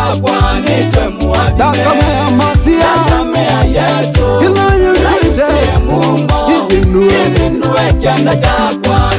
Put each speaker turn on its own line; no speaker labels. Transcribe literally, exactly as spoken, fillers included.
chakwa nitwe muadhime.
Dakame ya masia,
dakame ya Yesu,
ila
ila
yusuite,
yusie mumo,
ibinue,
ibinue kianda chakwa.